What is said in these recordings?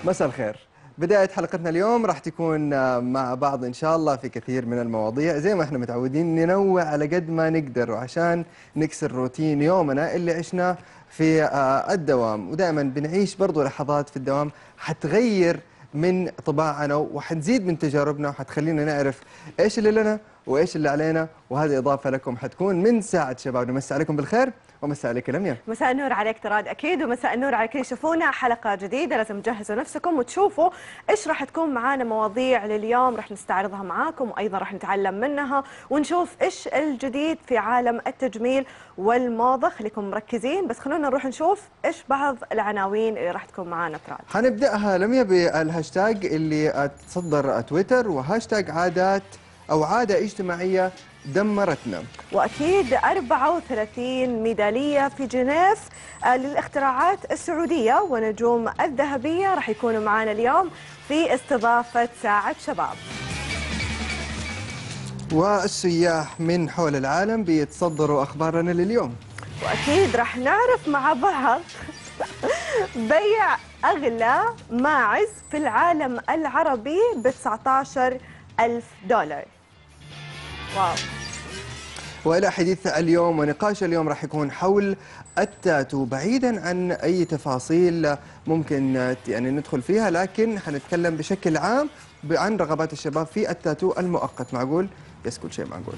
مساء الخير. بداية حلقتنا اليوم راح تكون مع بعض إن شاء الله في كثير من المواضيع زي ما احنا متعودين ننوع على قد ما نقدر، وعشان نكسر روتين يومنا اللي عشناه في الدوام، ودائما بنعيش برضو لحظات في الدوام حتغير من طباعنا وحنزيد من تجاربنا وحتخلينا نعرف ايش اللي لنا وايش اللي علينا، وهذه إضافة لكم حتكون من ساعة شباب. نمسي عليكم بالخير ومساء عليك لميا. مساء النور عليك تراد اكيد، ومساء النور على كل يشوفونا. حلقه جديده لازم تجهزوا نفسكم وتشوفوا ايش راح تكون معانا مواضيع لليوم، راح نستعرضها معاكم وايضا راح نتعلم منها ونشوف ايش الجديد في عالم التجميل والموضه. خليكم مركزين، بس خلونا نروح نشوف ايش بعض العناوين اللي راح تكون معانا تراد. حنبداها لميا بالهاشتاج اللي تصدر تويتر، وهاشتاج عادات او عاده اجتماعيه دمرتنا. واكيد 34 ميداليه في جنيف للاختراعات السعوديه، ونجوم الذهبيه راح يكونوا معنا اليوم في استضافه ساعه شباب. والسياح من حول العالم بيتصدروا اخبارنا لليوم. واكيد راح نعرف مع بعض بيع اغلى ماعز في العالم العربي ب 19,000 دولار. واو. والى حديث اليوم ونقاش اليوم راح يكون حول التاتو، بعيدا عن اي تفاصيل ممكن يعني ندخل فيها، لكن حنتكلم بشكل عام عن رغبات الشباب في التاتو المؤقت. معقول؟ يس، كل شيء معقول.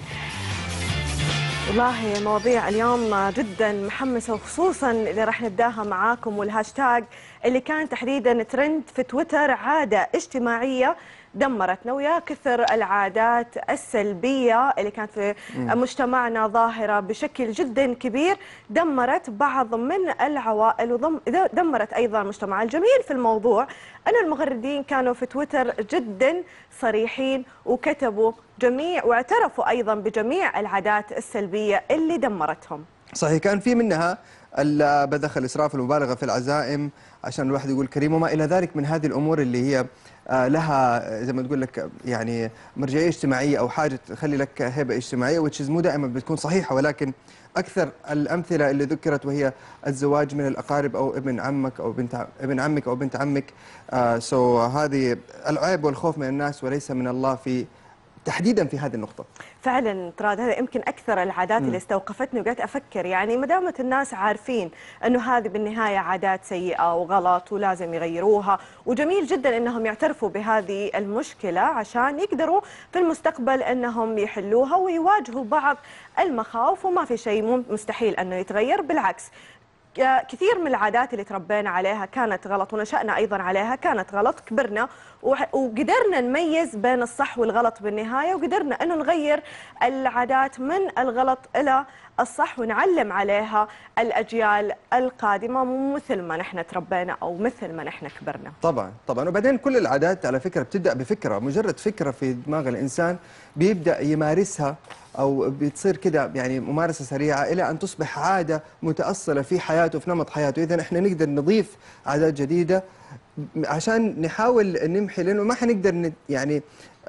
والله مواضيع اليوم جدا محمسه، وخصوصا اللي راح نبداها معاكم، والهاشتاج اللي كان تحديدا ترند في تويتر: عاده اجتماعيه دمرتنا. ويا كثر العادات السلبيه اللي كانت في مجتمعنا ظاهره بشكل جدا كبير، دمرت بعض من العوائل ودمرت ايضا المجتمع. الجميل في الموضوع ان المغردين كانوا في تويتر جدا صريحين، وكتبوا جميع واعترفوا ايضا بجميع العادات السلبيه اللي دمرتهم. صحيح، كان في منها بذخ الاسراف، المبالغه في العزائم عشان الواحد يقول كريم، وما الى ذلك من هذه الامور اللي هي لها زي ما تقول لك يعني مرجعيه اجتماعيه او حاجه تخلي لك هيبه اجتماعيه، وتشيز مو دائما بتكون صحيحه، ولكن اكثر الامثله اللي ذكرت وهي الزواج من الاقارب او ابن عمك او ابن عمك او بنت عمك. هذه العيب والخوف من الناس وليس من الله في تحديدا في هذه النقطة. فعلا تراد هذا يمكن اكثر العادات اللي استوقفتني، وقعدت افكر يعني ما دامت الناس عارفين انه هذه بالنهايه عادات سيئه وغلط ولازم يغيروها، وجميل جدا انهم يعترفوا بهذه المشكله عشان يقدروا في المستقبل انهم يحلوها ويواجهوا بعض المخاوف، وما في شيء مستحيل انه يتغير، بالعكس. كثير من العادات اللي تربينا عليها كانت غلط، ونشأنا أيضا عليها كانت غلط، كبرنا وقدرنا نميز بين الصح والغلط بالنهاية، وقدرنا أنه نغير العادات من الغلط إلى الصح ونعلم عليها الأجيال القادمة، مو مثل ما نحن تربينا أو مثل ما نحن كبرنا. طبعا طبعا. وبعدين كل العادات على فكرة بتبدأ بفكرة، مجرد فكرة في دماغ الإنسان بيبدأ يمارسها أو بتصير كده يعني ممارسة سريعة إلى أن تصبح عادة متأصلة في حياته، في نمط حياته. إذا إحنا نقدر نضيف عادات جديدة عشان نحاول نمحي، لأنه ما حنقدر يعني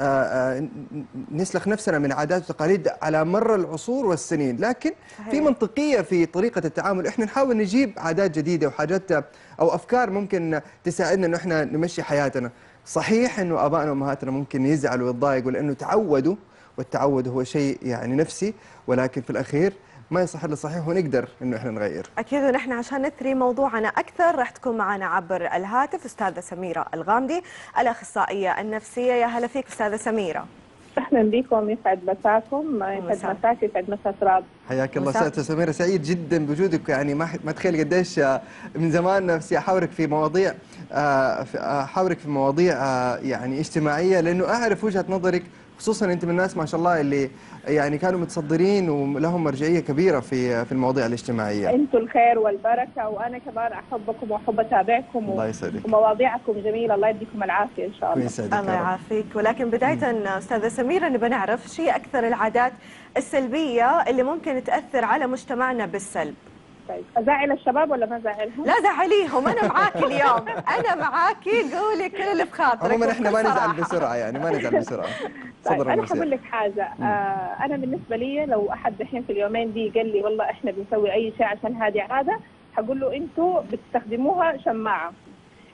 نسلخ نفسنا من عادات وتقاليد على مر العصور والسنين، لكن في منطقية في طريقة التعامل. إحنا نحاول نجيب عادات جديدة وحاجات أو أفكار ممكن تساعدنا إنه إحنا نمشي حياتنا. صحيح إنه آبائنا وأمهاتنا ممكن يزعلوا ويتضايقوا لأنه تعودوا، والتعود هو شيء يعني نفسي، ولكن في الأخير ما يصح الا صحيح، ونقدر انه احنا نغير. اكيد. ونحن عشان نثري موضوعنا اكثر راح تكون معنا عبر الهاتف استاذه سميره الغامدي، الاخصائيه النفسيه. يا هلا فيك استاذه سميره. اهلا بكم، يسعد مساكم، يسعد مساك، يسعد مسا تراب. حياك الله استاذه سميره، سعيد جدا بوجودك. يعني ما تخيل قديش من زمان نفسي احاورك في مواضيع يعني اجتماعيه، لانه اعرف وجهه نظرك، خصوصا انت من الناس ما شاء الله اللي يعني كانوا متصدرين ولهم مرجعيه كبيره في المواضيع الاجتماعيه. انتم الخير والبركه، وانا كمان احبكم واحب اتابعكم. الله يسعدك. ومواضيعكم جميله، الله يديكم العافيه ان شاء الله. الله يعافيك. ولكن بدايه استاذه سميره نبغى نعرف ايش هي اكثر العادات السلبيه اللي ممكن تاثر على مجتمعنا بالسلب؟ طيب ازعل الشباب ولا ما ازعلهم؟ لا زعليهم، انا معاكي اليوم، انا معاكي، قولي كل اللي بخاطرك. عموما احنا ما نزعل بسرعه، يعني ما نزعل بسرعه. طيب انا حقول لك حاجه. انا بالنسبه لي لو احد الحين في اليومين دي قال لي والله احنا بنسوي اي شيء عشان هذه عاده، حقول له انتم بتستخدموها شماعه.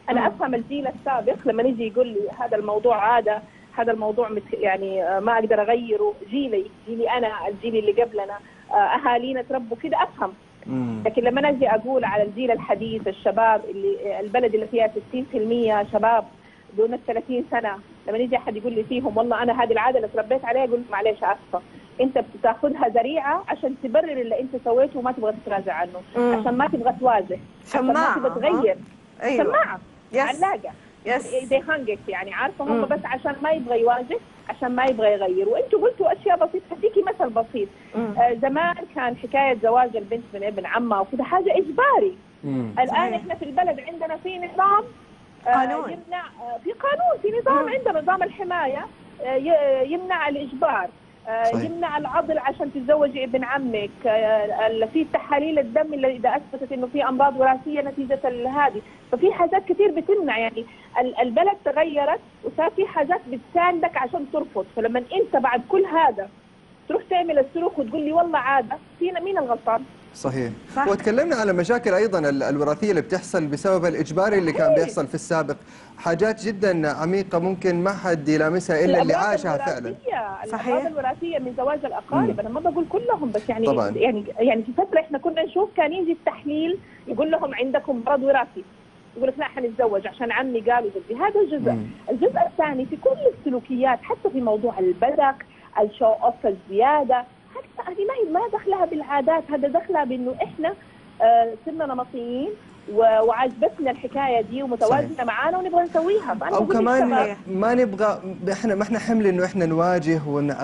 انا افهم الجيل السابق لما يجي يقول لي هذا الموضوع عاده، هذا الموضوع يعني ما اقدر اغيره، جيلي انا، الجيل اللي قبلنا، اهالينا تربوا كده افهم. لكن لما اجي اقول على الجيل الحديث، الشباب اللي البلد اللي فيها 60% شباب دون 30 سنه، لما يجي احد يقول لي فيهم والله انا هذه العاده اللي تربيت عليها، اقول معلش اسفه، انت بتاخذها ذريعه عشان تبرر اللي انت سويته وما تبغى تتراجع عنه، عشان ما تبغى تواجه، عشان ما تبغى تغير. أيوة. سماعه علاقه زي هانجك، يعني عارفه هم بس عشان ما يبغى يواجه، عشان ما يبغى يغير. وانتم قلتوا اشياء بسيطه، هديكي مثل بسيط. زمان كان حكايه زواج البنت من ابن عمها وكذا حاجه اجباري. الان احنا في البلد عندنا في نظام قانون، يمنع، في قانون، في نظام عندنا نظام الحمايه يمنع الاجبار، يمنع العضل عشان تتزوجي ابن عمك، في تحاليل الدم اللي اذا اثبتت انه في امراض وراثيه نتيجه هذه، ففي حاجات كثير بتمنع. يعني البلد تغيرت وصار في حاجات بتساندك عشان ترفض. فلما انت بعد كل هذا تروح تعمل السلوك وتقول لي والله عاده، فينا مين الغلطان؟ صحيح. وتكلمنا على مشاكل ايضا الوراثيه اللي بتحصل بسبب الاجباري اللي كان بيحصل في السابق، حاجات جدا عميقه ممكن ما حد يلامسها الا اللي عاشها فعلا. صحيح. الامراض الوراثيه من زواج الاقارب، انا ما بقول كلهم، بس يعني طبعا. يعني في فتره احنا كنا نشوف كان يجي التحليل يقول لهم عندكم مرض وراثي، يقول لك لا حنتزوج عشان عمي قال وجدي. هذا جزء. الجزء الثاني في كل السلوكيات، حتى في موضوع البذخ، الشو اوف الزياده، حتى هذه ما دخلها بالعادات، هذا دخلها بانه احنا صرنا نمطيين وعجبتنا الحكايه دي ومتوازنه معانا ونبغى نسويها. او كمان ما نبغى ما احنا حمل انه احنا نواجه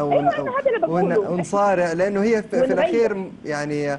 ونصارع، لانه هي في الاخير يعني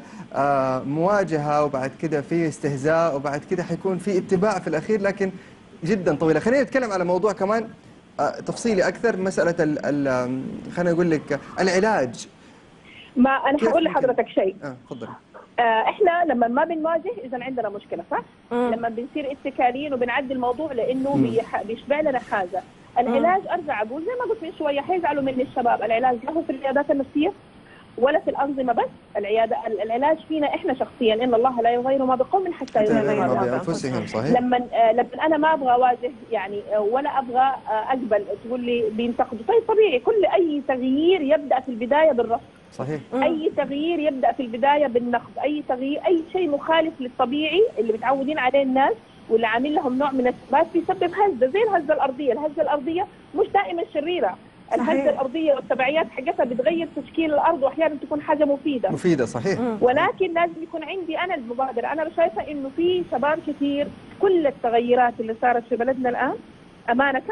مواجهه، وبعد كده في استهزاء، وبعد كده حيكون في اتباع في الاخير، لكن جدا طويله. خلينا نتكلم على موضوع كمان تفصيلي اكثر، مساله خلينا نقول لك العلاج. ما انا هقول لحضرتك شيء. تفضلي. احنا لما ما بنواجه اذا عندنا مشكله، صح؟ لما بنصير اتكاليين وبنعدي الموضوع لانه بيشبع لنا حاجه. العلاج ارجع اقول زي ما قلت من شويه، حيزعلوا مني الشباب، العلاج له في العيادات النفسيه ولا في الانظمه بس. العلاج فينا احنا شخصيا، ان الله لا يغير ما بقوم حتى يغيروا ما بانفسهم. صحيح. لما انا ما ابغى اواجه يعني، ولا ابغى اقبل تقول لي بينتقدوا، طيب طبيعي، كل اي تغيير يبدا في البدايه بالرفض. صحيح. اي تغيير يبدا في البدايه بالنقد، اي تغيير، اي شيء مخالف للطبيعي اللي متعودين عليه الناس واللي عامل لهم نوع من الثبات بيسبب هزه، زي الهزه الارضيه. الهزه الارضيه مش دائما شريره، الهزه الارضيه والتبعيات حقتها بتغير تشكيل الارض واحيانا تكون حاجه مفيده. صحيح. ولكن لازم يكون عندي انا المبادره. انا شايفه انه في شباب كثير، كل التغيرات اللي صارت في بلدنا الان امانه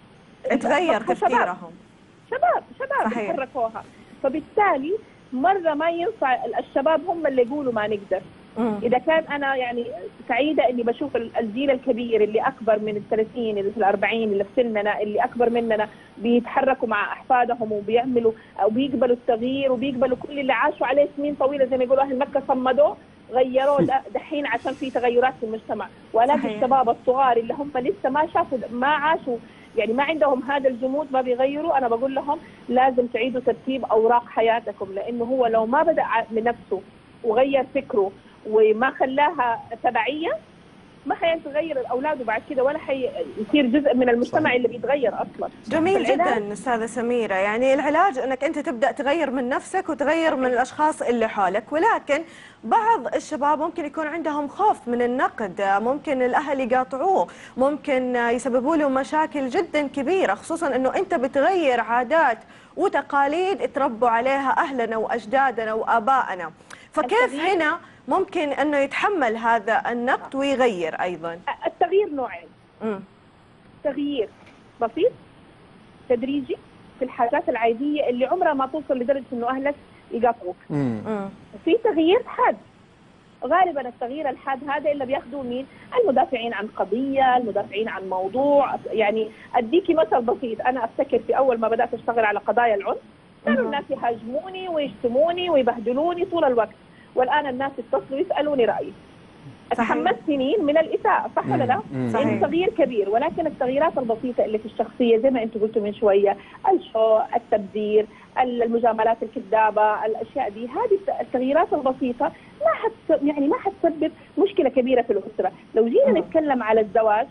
تغير تفكيرهم، شباب تحركوها. فبالتالي مره ما ينفع الشباب هم اللي يقولوا ما نقدر. اذا كان انا يعني سعيده اني بشوف الجيل الكبير اللي اكبر من ال30 اللي في ال40 اللي في سننا اللي اكبر مننا بيتحركوا مع احفادهم وبيعملوا او بيقبلوا التغيير وبيقبلوا كل اللي عاشوا عليه سنين طويله، زي ما يقولوا اهل مكه صمدوه غيروه دحين عشان في تغيرات في المجتمع. ولكن الشباب الصغار اللي هم لسه ما شافوا ما عاشوا، يعني ما عندهم هذا الجمود، ما بيغيروا، انا بقول لهم لازم تعيدوا ترتيب اوراق حياتكم، لانه هو لو ما بدا من نفسه وغير فكره وما خلاها تبعيه ما حيتغير الاولاد وبعد كده ولا حيصير جزء من المجتمع اللي بيتغير اصلا. جميل جدا استاذه سميره. يعني العلاج انك انت تبدا تغير من نفسك وتغير من الاشخاص اللي حولك، ولكن بعض الشباب ممكن يكون عندهم خوف من النقد، ممكن الاهل يقاطعوه، ممكن يسببوا له مشاكل جدا كبيره، خصوصا انه انت بتغير عادات وتقاليد تربوا عليها اهلنا واجدادنا وابائنا. فكيف هنا ممكن انه يتحمل هذا النقد ويغير ايضا؟ التغيير نوعين. تغيير بسيط تدريجي في الحاجات العاديه اللي عمرها ما توصل لدرجه انه اهلك يقاطعوك. في تغيير حاد. غالبا التغيير الحاد هذا اللي بياخذوه مين؟ المدافعين عن قضيه، المدافعين عن موضوع. يعني اديكي مثل بسيط، انا افتكر في اول ما بدات اشتغل على قضايا العنف كانوا الناس يهاجموني ويشتموني ويبهدلوني طول الوقت، والان الناس يتصلوا يسالوني رايي. اتحملت سنين من الاساءه، صح ولا لا؟ يعني تغيير كبير. ولكن التغييرات البسيطه اللي في الشخصيه زي ما انتم قلتوا من شويه، الشو، التبذير، المجاملات الكذابه، الاشياء دي، هذه التغييرات البسيطه ما حتسبب مشكله كبيره في الاسره. لو جينا نتكلم على الزواج،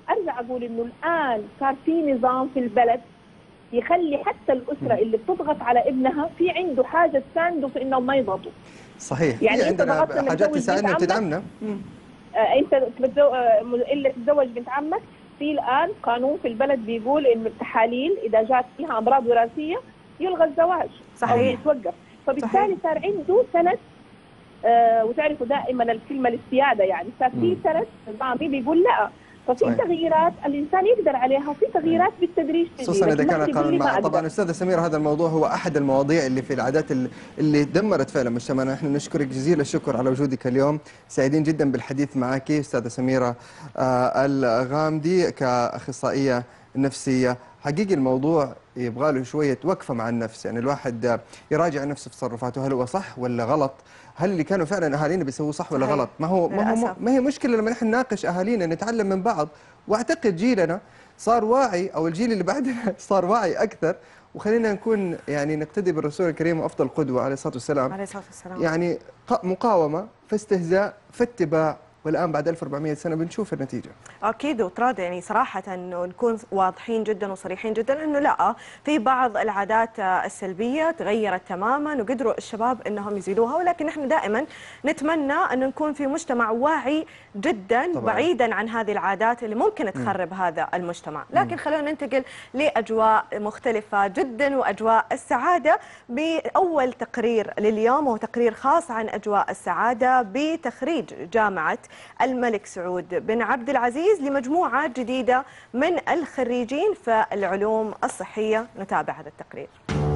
ارجع اقول انه الان صار في نظام في البلد يخلي حتى الاسره اللي بتضغط على ابنها في عنده حاجه تسانده في انهم ما يضغطوا. صحيح، يعني في انت عندنا ضغطت انك حاجات تزوج تساعدنا بنت وتدعمنا. انت الا تتزوج بنت عمك. في الان قانون في البلد بيقول انه التحاليل اذا جات فيها امراض وراثيه يلغى الزواج صحيح. او يتوقف، فبالتالي صار عنده سند. وتعرفوا دائما الكلمه السياده، يعني صار في سند نظامي بيقول لا. ففي تغييرات الانسان يقدر عليها وفي تغييرات بالتدريج تجي، خصوصا اذا كان بس القانون ما طبعا استاذه سميره هذا الموضوع هو احد المواضيع اللي في العادات اللي دمرت فعلا مجتمعنا. نحن نشكرك جزيل الشكر على وجودك اليوم، سعيدين جدا بالحديث معك استاذه سميره الغامدي كاخصائيه نفسيه. حقيقي الموضوع يبغى له شويه وقفه مع النفس، يعني الواحد يراجع نفسه في تصرفاته، هل هو صح ولا غلط؟ هل اللي كانوا فعلا اهالينا بيسووا صح ولا غلط؟ ما هي مشكله لما نحن نناقش اهالينا، نتعلم من بعض. واعتقد جيلنا صار واعي، او الجيل اللي بعدنا صار واعي اكثر، وخلينا نكون يعني نقتدي بالرسول الكريم افضل قدوه عليه الصلاه والسلام. عليه الصلاه والسلام. يعني مقاومه، فاستهزاء، فاتباع، والان بعد 1400 سنه بنشوف النتيجه. اكيد. وتراد يعني صراحه انه نكون واضحين جدا وصريحين جدا انه لا، في بعض العادات السلبيه تغيرت تماما وقدروا الشباب انهم يزيلوها، ولكن نحن دائما نتمنى انه نكون في مجتمع واعي جدا طبعا. بعيدا عن هذه العادات اللي ممكن تخرب هذا المجتمع. لكن خلونا ننتقل لاجواء مختلفه جدا واجواء السعاده باول تقرير لليوم، وهو تقرير خاص عن اجواء السعاده بتخريج جامعه الملك سعود بن عبد العزيز لمجموعة جديدة من الخريجين في العلوم الصحية. نتابع هذا التقرير.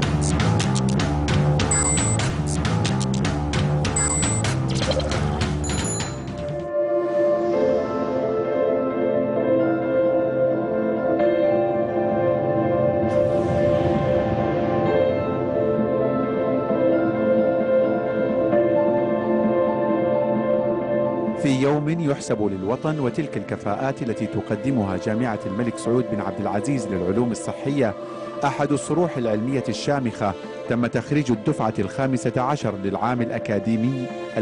في يوم يحسب للوطن وتلك الكفاءات التي تقدمها جامعة الملك سعود بن عبد العزيز للعلوم الصحية أحد الصروح العلمية الشامخة، تم تخريج الدفعة ال15 للعام الأكاديمي 2017-2018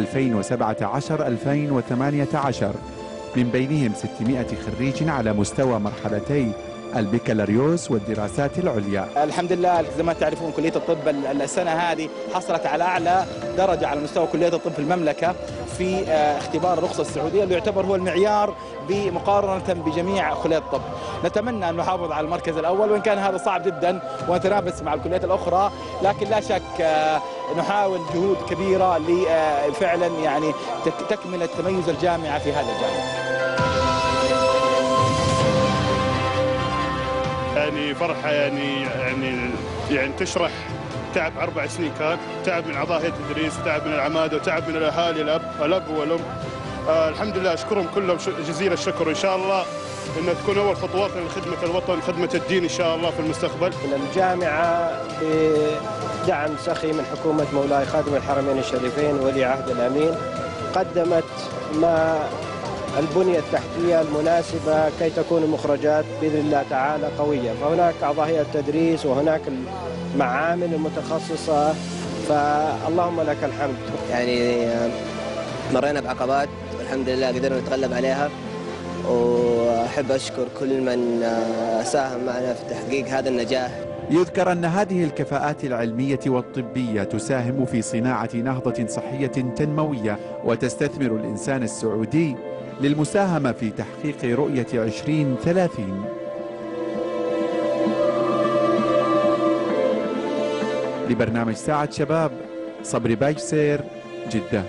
من بينهم 600 خريج على مستوى مرحلتي البكالوريوس والدراسات العليا. الحمد لله زي ما تعرفون كلية الطب السنة هذه حصلت على أعلى درجة على مستوى كلية الطب في المملكة في اختبار الرخصة السعودية اللي يعتبر هو المعيار مقارنة بجميع كليات الطب. نتمنى أن نحافظ على المركز الأول، وإن كان هذا صعب جدا ونتنافس مع الكليات الأخرى، لكن لا شك نحاول جهود كبيرة لفعلا يعني تكملة تميز الجامعة في هذا الجانب. يعني فرحة يعني تشرح تعب 4 سنين، كان تعب من أعضاء هيئة التدريس، تعب من العمادة، وتعب من الأهالي، الأب والأم. الحمد لله أشكرهم كلهم جزيل الشكر، وإن شاء الله أنها تكون أول خطواتنا لخدمة الوطن، خدمة الدين إن شاء الله في المستقبل. الجامعة بدعم سخي من حكومة مولاي خادم الحرمين الشريفين ولي عهد الأمين قدمت ما البنية التحتية المناسبة كي تكون المخرجات بإذن الله تعالى قوية. فهناك أعضاء هيئة التدريس وهناك المعامل المتخصصة، فاللهم لك الحمد. يعني مرينا بعقبات والحمد لله قدرنا نتغلب عليها، وأحب أشكر كل من ساهم معنا في تحقيق هذا النجاح. يذكر أن هذه الكفاءات العلمية والطبية تساهم في صناعة نهضة صحية تنموية، وتستثمر الإنسان السعودي للمساهمة في تحقيق رؤية 2030. لبرنامج ساعة شباب، صبري باجسير، جدة.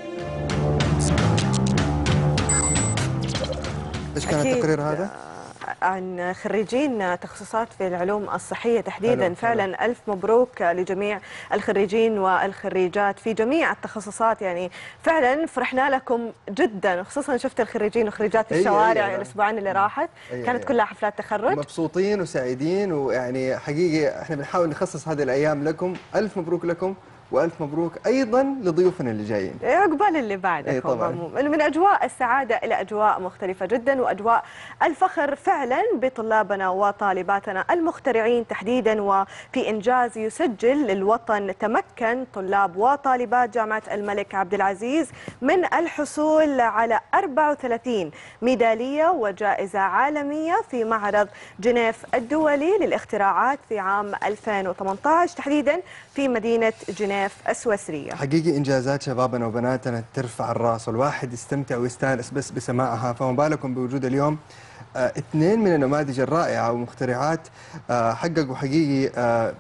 ايش كان التقرير هذا؟ عن خريجين تخصصات في العلوم الصحية تحديدا. فعلا ألف مبروك لجميع الخريجين والخريجات في جميع التخصصات، يعني فعلا فرحنا لكم جدا، خصوصا شفت الخريجين وخريجات في الشوارع الأسبوعين اللي راحت كانت كلها حفلات تخرج، مبسوطين وسعيدين، ويعني حقيقي احنا بنحاول نخصص هذه الأيام لكم. ألف مبروك لكم، والف مبروك ايضا لضيوفنا اللي جايين. عقبال اللي بعدكم. أي طبعاً. من اجواء السعاده الى اجواء مختلفه جدا، واجواء الفخر فعلا بطلابنا وطالباتنا المخترعين تحديدا، وفي انجاز يسجل للوطن. تمكن طلاب وطالبات جامعه الملك عبد العزيز من الحصول على 34 ميداليه وجائزه عالميه في معرض جنيف الدولي للاختراعات في عام 2018 تحديدا في مدينه جنيف السويسرية. حقيقي انجازات شبابنا وبناتنا ترفع الراس، والواحد يستمتع ويستانس بس بسماعها، فما بالكم بوجود اليوم اثنين من النماذج الرائعه ومخترعات حققوا حقيقي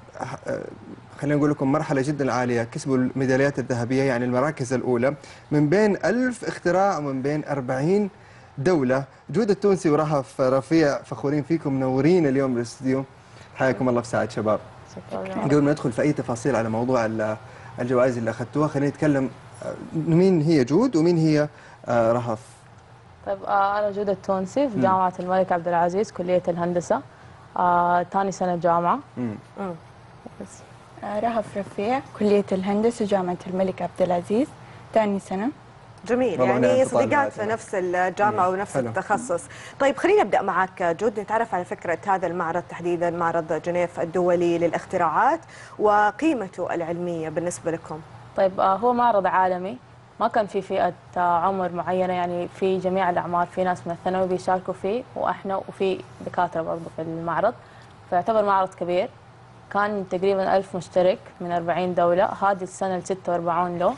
خلينا نقول لكم مرحله جدا عاليه، كسبوا الميداليات الذهبيه يعني المراكز الاولى من بين 1000 اختراع ومن بين 40 دوله. جود التونسي ورهف رفيع فخورين فيكم، منورين اليوم بالاستديو. حياكم الله في ساعه شباب. قبل ما ندخل في اي تفاصيل على موضوع الجوائز اللي اخذتوها، خلينا نتكلم مين هي جود ومين هي رهف. طيب انا جود التونسي في جامعه الملك عبد العزيز كليه الهندسه، ثاني سنه جامعه. بس رهف رفيع كليه الهندسه جامعه الملك عبد العزيز ثاني سنه. جميل، يعني صديقات في نفس الجامعة ونفس التخصص. طيب خلينا نبدأ معك جود، نتعرف على فكرة هذا المعرض تحديدا، معرض جنيف الدولي للاختراعات وقيمته العلمية بالنسبة لكم. طيب هو معرض عالمي، ما كان في فئة عمر معينة، يعني في جميع الأعمار، في ناس من الثانوي بيشاركوا فيه وإحنا وفي دكاترة برضه في المعرض، فيعتبر معرض كبير. كان تقريبا 1000 مشترك من 40 دولة، هذه السنة ال 46 له.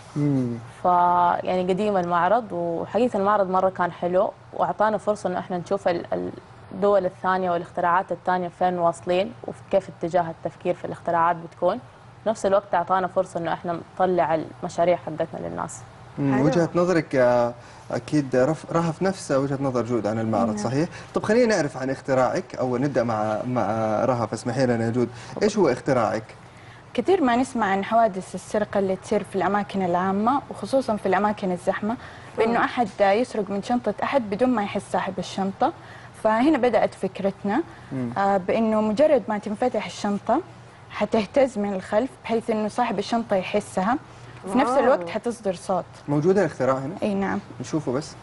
يعني قديم المعرض، وحقيقة المعرض مرة كان حلو وأعطانا فرصة إنه إحنا نشوف الدول الثانية والاختراعات الثانية فين واصلين وكيف اتجاه التفكير في الاختراعات بتكون. نفس الوقت أعطانا فرصة إنه إحنا نطلع المشاريع حقتنا للناس. وجهة نظرك أكيد رهف نفس وجهة نظر جود عن المعرض، صحيح؟ طب خلينا نعرف عن اختراعك، أو نبدأ مع رهف. اسمحي لنا يا جود، إيش هو اختراعك؟ كثير ما نسمع عن حوادث السرقة اللي تصير في الأماكن العامة وخصوصا في الأماكن الزحمة، بأنه أحد يسرق من شنطة أحد بدون ما يحس صاحب الشنطة. فهنا بدأت فكرتنا بأنه مجرد ما تنفتح الشنطة حتهتز من الخلف بحيث أنه صاحب الشنطة يحسها، وفي نفس الوقت حتصدر صوت. موجودة الاختراع هنا؟ اي نعم. نشوفه بس.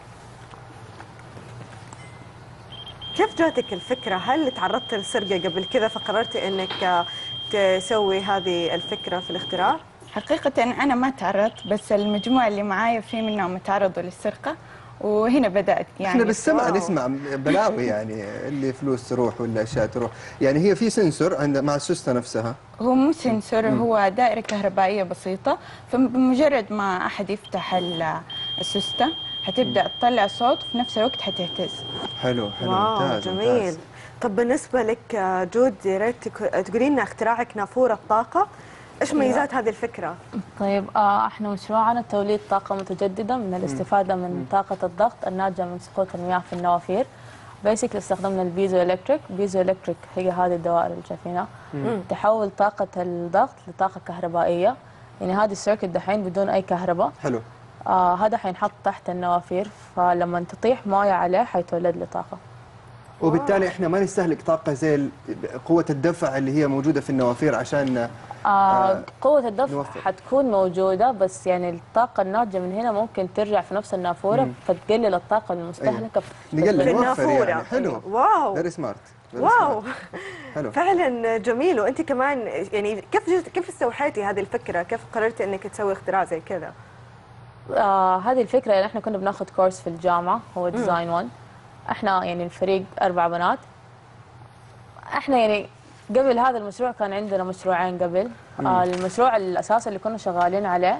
كيف جاتك الفكرة؟ هل تعرضت للسرقة قبل كذا فقررت انك تسوي هذه الفكرة في الاختراع؟ حقيقة أنا ما تعرضت، بس المجموعة اللي معايا في منهم تعرضوا للسرقة، وهنا بدأت يعني. احنا بالسمع نسمع بلاوي يعني اللي فلوس تروح ولا اشياء تروح، يعني هي في سنسور عند مع السوسته نفسها. هو مو سنسور، هو دائرة كهربائية بسيطة، فبمجرد ما أحد يفتح السوسته حتبدأ تطلع صوت وفي نفس الوقت حتهتز. حلو ممتاز جميل. ممتاز. طب بالنسبة لك جود، يا ريت تقولي لنا اختراعك نافورة الطاقة، ايش ميزات هذه الفكرة؟ طيب احنا مشروعنا توليد طاقة متجددة من الاستفادة من طاقة الضغط الناتجة من سقوط المياه في النوافير. بيسكلي استخدمنا البيزو الكتريك. بيزو الكتريك هي هذه الدوائر اللي شايفينها، تحول طاقة الضغط لطاقة كهربائية. يعني هذه السيركت دحين بدون أي كهرباء. حلو. هذا حينحط تحت النوافير، فلما تطيح موية عليه حيتولد له طاقة. وبالتالي احنا ما نستهلك طاقة زي قوة الدفع اللي هي موجودة في النوافير عشان قوة الدفع حتكون موجودة، بس يعني الطاقة الناتجة من هنا ممكن ترجع في نفس النافورة فتقلل الطاقة المستهلكة في النافورة. يعني حلو. واو فيري سمارت. واو حلو. فعلا جميل. وانت كمان يعني كيف استوحيتي هذه الفكرة؟ كيف قررتي انك تسوي اختراع زي كذا؟ هذه الفكرة يعني احنا كنا بناخذ كورس في الجامعة هو ديزاين 1. احنا يعني الفريق 4 بنات. احنا يعني قبل هذا المشروع كان عندنا مشروعين قبل. المشروع الاساسي اللي كنا شغالين عليه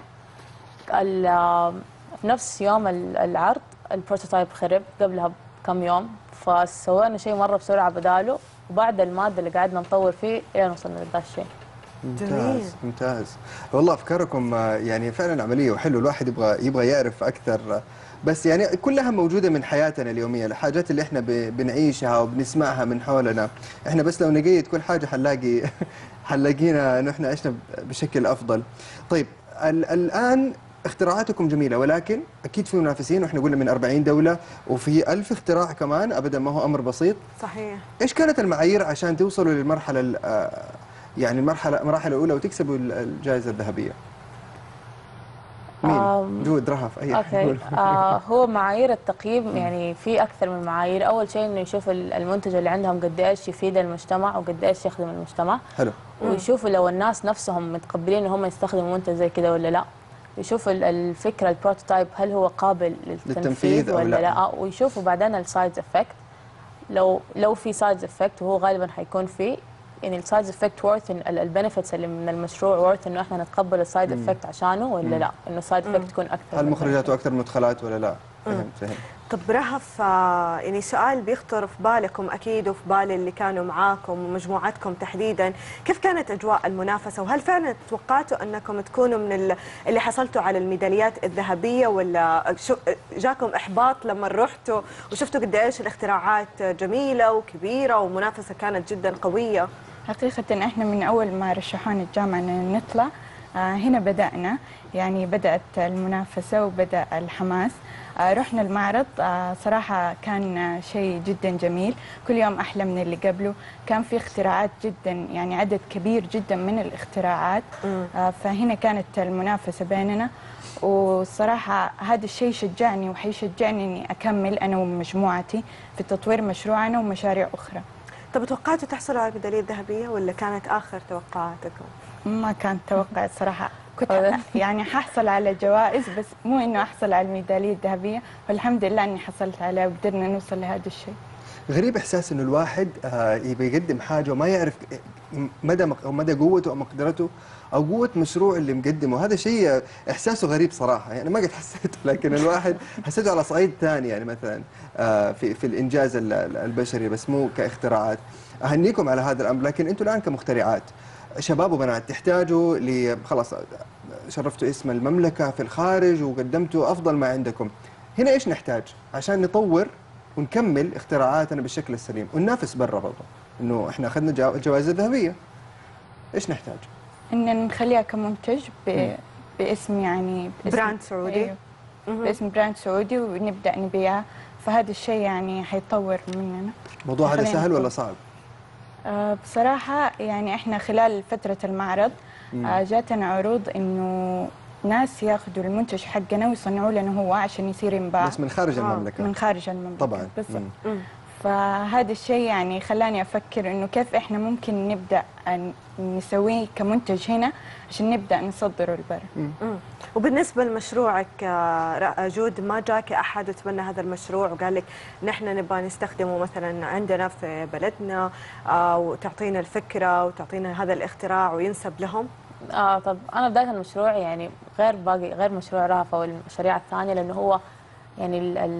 في نفس يوم العرض البروتوتايب خرب قبلها بكم يوم، فسوينا شيء مره بسرعه بداله، وبعد الماده اللي قعدنا نطور فيه الى وصلنا لهذا الشيء. ممتاز ممتاز والله. افكاركم يعني فعلا عمليه وحلو، الواحد يبغى يعرف اكثر، بس يعني كلها موجوده من حياتنا اليوميه، الحاجات اللي احنا بنعيشها وبنسمعها من حولنا. احنا بس لو نقيد كل حاجه حنلاقينا انه احنا عشنا بشكل افضل. طيب الان اختراعاتكم جميله، ولكن اكيد في منافسين، واحنا قلنا من 40 دوله وفي 1000 اختراع كمان، ابدا ما هو امر بسيط. صحيح. ايش كانت المعايير عشان توصلوا للمرحله يعني المراحل الاولى وتكسبوا الجائزه الذهبيه؟ مين؟ جود، رهف، أي أحد اوكي. يقول. هو معايير التقييم يعني في اكثر من معايير. اول شيء انه يشوف المنتج اللي عندهم قد ايش يفيد المجتمع وقد ايش يخدم المجتمع. حلو. ويشوفوا لو الناس نفسهم متقبلين ان هم يستخدموا منتج زي كذا ولا لا. يشوفوا الفكره البروتوتايب هل هو قابل للتنفيذ ولا لا. ويشوفوا بعدين السايد افكت. لو في سايد افكت، وهو غالبا حيكون فيه، يعني السايد افكت وورث البنفيتس اللي من المشروع وورث انه احنا نتقبل السايد افكت عشانه ولا لا، انه السايد افكت تكون اكثر. هل مخرجاته اكثر من مدخلات ولا لا؟ فهمت. طب رهف، يعني سؤال بيخطر في بالكم اكيد وفي بال اللي كانوا معاكم ومجموعتكم تحديدا، كيف كانت اجواء المنافسه؟ وهل فعلا توقعتوا انكم تكونوا من اللي حصلتوا على الميداليات الذهبيه، ولا جاكم احباط لما رحتوا وشفتوا قد ايش الاختراعات جميله وكبيره ومنافسه كانت جدا قويه؟ حقيقة احنا من اول ما رشحونا الجامعة ان نطلع هنا بدأنا، يعني بدأت المنافسة وبدأ الحماس. رحنا المعرض، صراحة كان شيء جدا جميل، كل يوم أحلى من اللي قبله. كان في اختراعات جدا، يعني عدد كبير جدا من الاختراعات. فهنا كانت المنافسة بيننا، والصراحة هذا الشيء شجعني وحيشجعني أني أكمل أنا ومجموعتي في تطوير مشروعنا ومشاريع أخرى. طب توقعتوا تحصلوا على الميدالية الذهبية ولا كانت آخر توقعاتكم؟ ما كان توقع صراحة، كنت يعني ححصل على جوائز بس مو إنه أحصل على الميدالية الذهبية، والحمد لله إني حصلت عليها وقدرنا نوصل لهذا الشيء. غريب إحساس إنه الواحد يبي يقدم حاجة وما يعرف مدى قوته أو مقدرته أو قوة مشروع اللي مقدمه. هذا شيء إحساسه غريب صراحة، يعني ما قد حسيته، لكن الواحد حسيته على صعيد ثاني، يعني مثلا في الإنجاز البشري بس مو كاختراعات. أهنيكم على هذا الأمر، لكن أنتم الآن كمخترعات شباب وبنات تحتاجوا خلاص شرفتوا اسم المملكة في الخارج وقدمتوا أفضل ما عندكم. هنا إيش نحتاج عشان نطور ونكمل اختراعاتنا بالشكل السليم وننافس برا برضه؟ إنه إحنا أخذنا الجوائز الذهبية، إيش نحتاج؟ إن نخليها كمنتج باسم يعني براند سعودي. أيوه. باسم براند سعودي ونبدأ نبيعها، فهذا الشيء يعني حيطور مننا. الموضوع هذا سهل ولا صعب؟ بصراحة يعني احنا خلال فترة المعرض جاتنا عروض انه ناس ياخذوا المنتج حقنا ويصنعوا لنا هو عشان يصير ينباع بس من خارج المملكة. من خارج المملكة طبعا. بالضبط. فهذا الشيء يعني خلاني افكر انه كيف احنا ممكن نبدا نسويه كمنتج هنا عشان نبدا نصدره لبرا. وبالنسبه لمشروعك جود، ما جاك احد وتبنى هذا المشروع وقال لك نحن نبغى نستخدمه مثلا عندنا في بلدنا، وتعطينا الفكره وتعطينا هذا الاختراع وينسب لهم؟ طب انا بدايه المشروع يعني غير مشروع رهف او المشاريع الثانيه، لانه هو يعني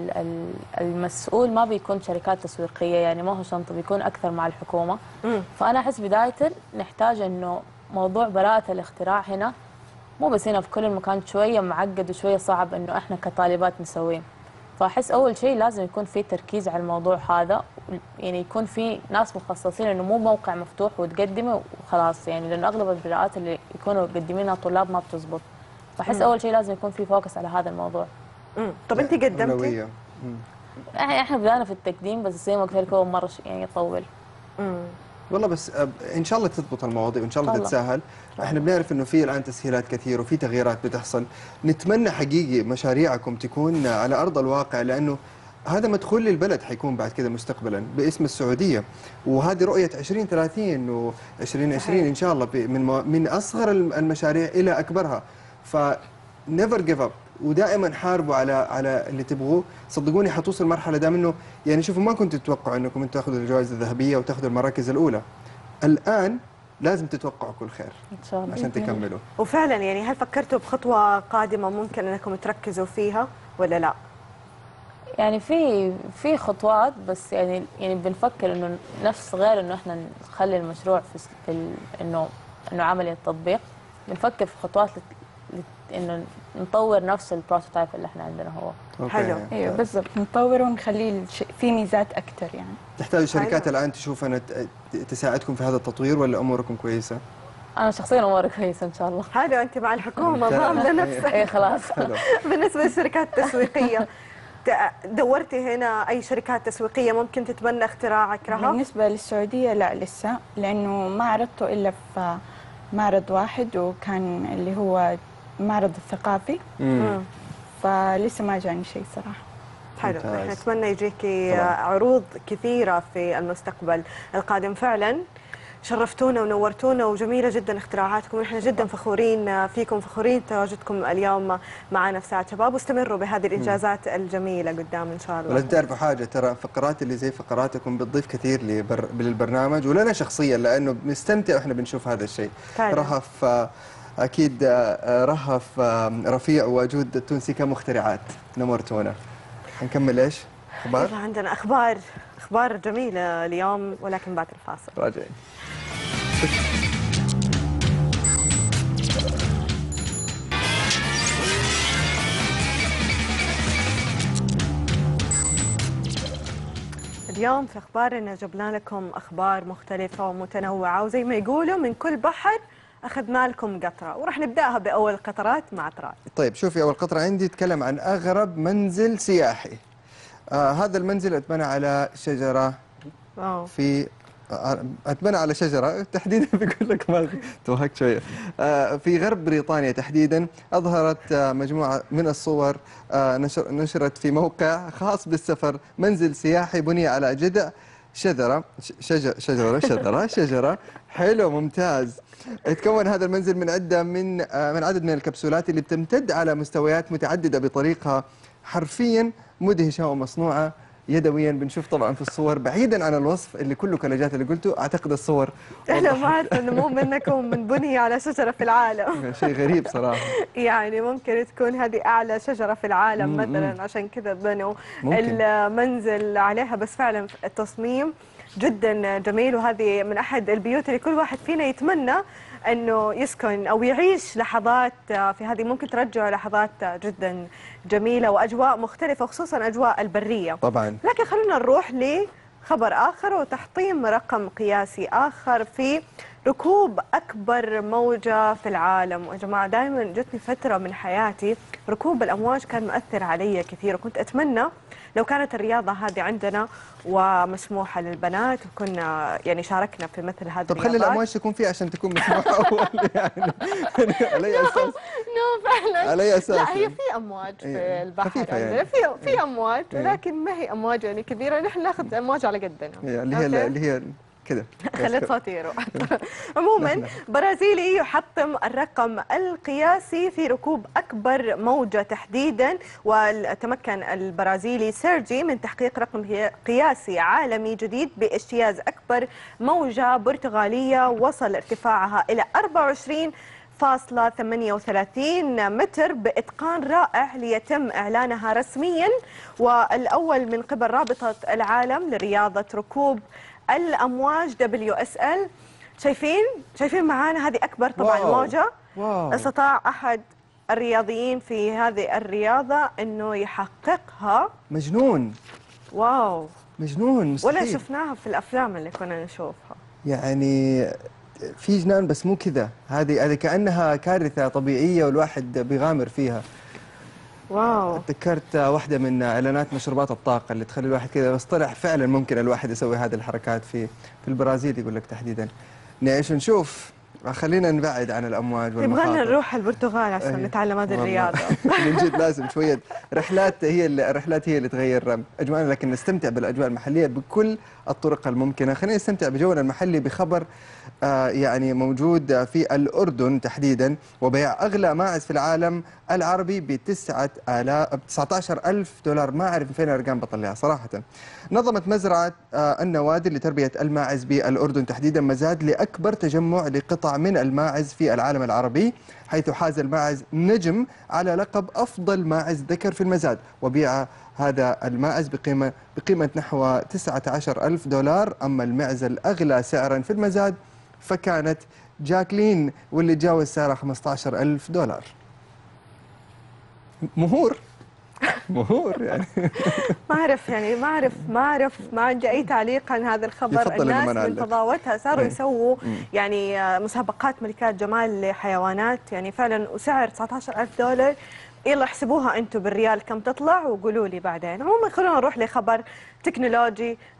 المسؤول ما بيكون شركات تسويقيه، يعني ما هو شنطه، بيكون اكثر مع الحكومه. فانا احس بدايه نحتاج انه موضوع براءه الاختراع هنا مو بس هنا، في كل المكان شويه معقد وشويه صعب انه احنا كطالبات نسويه. فاحس اول شيء لازم يكون في تركيز على الموضوع هذا، يعني يكون في ناس مخصصين، انه مو موقع مفتوح وتقدمه وخلاص، يعني لانه اغلب البراءات اللي يكونوا مقدمينها طلاب ما بتزبط. فاحس اول شيء لازم يكون في فوكس على هذا الموضوع. طب انت قدمتي؟ احنا بدأنا في التقديم بس زي ما قلت لك هو مره يعني يطول. والله بس ان شاء الله تضبط المواضيع وان شاء الله تتسهل. احنا بنعرف انه في الان تسهيلات كثير وفي تغييرات بتحصل. نتمنى حقيقي مشاريعكم تكون على ارض الواقع، لانه هذا مدخول للبلد حيكون بعد كده مستقبلا باسم السعوديه، وهذه رؤيه 2030 و2020 ان شاء الله من اصغر المشاريع الى اكبرها. ف نيفر جيف اب، ودائما حاربوا على اللي تبغوه. صدقوني حتوصل مرحله دام انه يعني شوفوا ما كنتوا تتوقعوا انكم انتم تاخذوا الجوائز الذهبيه وتاخذوا المراكز الاولى. الان لازم تتوقعوا كل خير ان شاء الله عشان تكملوا. وفعلا يعني هل فكرتوا بخطوه قادمه ممكن انكم تركزوا فيها ولا لا؟ يعني في خطوات، بس يعني بنفكر انه نفس غير انه احنا نخلي المشروع في انه عمليه تطبيق. بنفكر في خطوات انه نطور نفس البروتوتايب اللي احنا عندنا هو. حلو. ايوه بالضبط، نطوره ونخليه في ميزات اكثر. يعني تحتاجوا شركات الان تشوف أنا تساعدكم في هذا التطوير ولا اموركم كويسه؟ انا شخصيا اموري كويسه ان شاء الله. حلو، انت مع الحكومه ضامنه نفسك. اي خلاص. بالنسبه للشركات التسويقيه، دورتي هنا اي شركات تسويقيه ممكن تتبنى اختراعك رهف؟ بالنسبه للسعوديه لا لسه، لانه ما عرضته الا في معرض واحد وكان اللي هو المعرض الثقافي. فلسه ما جاني شيء صراحة. حلو، احنا نتمنى يجيكي عروض كثيرة في المستقبل القادم. فعلا شرفتونا ونورتونا وجميلة جدا اختراعاتكم، ونحن جدا فخورين فيكم، فخورين تواجدكم اليوم معنا في ساعة شباب، واستمروا بهذه الإنجازات الجميلة قدام إن شاء الله. ولازم تعرفوا حاجة، ترى فقرات اللي زي فقراتكم بتضيف كثير للبرنامج ولنا شخصيا، لأنه بنستمتع وإحنا بنشوف هذا الشيء. رهف أكيد، رهف رفيع وجود التونسي كمخترعات، نورتونا. نكمل إيش؟ أخبار؟ عندنا أخبار جميلة اليوم، ولكن بعد الفاصل راجعين. اليوم في أخبارنا جبنا لكم أخبار مختلفة ومتنوعة، وزي ما يقولوا من كل بحر أخذنا لكم قطرة، وراح نبدأها بأول قطرات مع طراد. طيب شوفي، أول قطرة عندي تتكلم عن أغرب منزل سياحي. هذا المنزل اتبنى على شجرة في اتبنى على شجرة تحديدا، بيقول لك ما توهقت شوية، في غرب بريطانيا تحديدا. أظهرت مجموعة من الصور نشرت في موقع خاص بالسفر منزل سياحي بني على جذع شجرة. حلو، ممتاز. يتكون هذا المنزل من عدد من الكبسولات اللي بتمتد على مستويات متعددة بطريقة حرفيا مدهشة ومصنوعة يدويا. بنشوف طبعا في الصور، بعيدا عن الوصف اللي كله كلاجات اللي قلته، اعتقد الصور احنا ما عرفنا انه مو منكم من بني على شجره في العالم. شيء غريب صراحه. يعني ممكن تكون هذه اعلى شجره في العالم مثلا، عشان كذا بنوا المنزل عليها. بس فعلا التصميم جدا جميل، وهذه من احد البيوت اللي كل واحد فينا يتمنى انه يسكن او يعيش لحظات في هذه. ممكن ترجع لحظات جدا جميله واجواء مختلفه، خصوصا اجواء البريه طبعا. لكن خلونا نروح لخبر اخر وتحطيم رقم قياسي اخر في ركوب اكبر موجه في العالم. ويا جماعه دائما جتني فتره من حياتي ركوب الامواج كان مؤثر علي كثير، وكنت اتمنى لو كانت الرياضة هذه عندنا ومسموحة للبنات، وكنا يعني شاركنا في مثل هذه الرياضات. طب خلي الأمواج تكون فيها عشان تكون مسموحة أول يعني على أي أساس؟ فعلا على أي أساس؟ لا، هي في أمواج في البحر يعني. في أمواج، ولكن ما هي أمواج يعني كبيرة، نحن ناخذ أمواج على قدنا. اللي هي كذا. خليت صوتي يروح. عموما برازيلي يحطم الرقم القياسي في ركوب أكبر موجة تحديدا، وتمكن البرازيلي سيرجي من تحقيق رقم قياسي عالمي جديد باجتياز أكبر موجة برتغالية وصل ارتفاعها إلى 24.38 متر بإتقان رائع، ليتم إعلانها رسميا والأول من قبل رابطة العالم لرياضة ركوب الأمواج WSL. شايفين معانا هذه أكبر طبعا موجة. استطاع أحد الرياضيين في هذه الرياضة أنه يحققها. مجنون. واو، مجنون، مستحيل. ولا شفناها في الأفلام اللي كنا نشوفها. يعني في جنان، بس مو كذا. هذه كأنها كارثة طبيعية والواحد بيغامر فيها. واو. تذكرت واحدة من إعلانات مشروبات الطاقة اللي تخلي الواحد كذا، بس طلع فعلا ممكن الواحد يسوي هذه الحركات في البرازيل. يقول لك تحديدا نعيش ونشوف. خلينا نبعد عن الأمواج والمخاطر. يبغانا نروح البرتغال عشان نتعلم هذه الرياضة. من جد لازم شوية الرحلات هي اللي تغير أجواءنا، لكن نستمتع بالأجواء المحلية بكل الطرق الممكنة. خلينا نستمتع بجونا المحلي بخبر يعني موجود في الأردن تحديدا، وبيع أغلى ماعز في العالم العربي ب 19,000 دولار. ما أعرف فين الأرقام بطلعها صراحة. نظمت مزرعة النوادر لتربية الماعز بالأردن تحديدا مزاد لأكبر تجمع لقطع من الماعز في العالم العربي، حيث حاز الماعز نجم على لقب أفضل ماعز ذكر في المزاد، وبيع هذا الماعز بقيمة نحو 19,000 دولار. أما المعزة الأغلى سعرا في المزاد فكانت جاكلين، واللي تجاوز سعرها 15,000 دولار. مهور يعني. ما أعرف ما عندي أي تعليق عن هذا الخبر. الناس من فضاوتها صاروا يسووا يعني مسابقات ملكات جمال لحيوانات يعني فعلا، وسعر 19,000 دولار. يلا احسبوها انتم بالريال كم تطلع وقولوا لي بعدين. عموما خلونا نروح لخبر تكنولوجي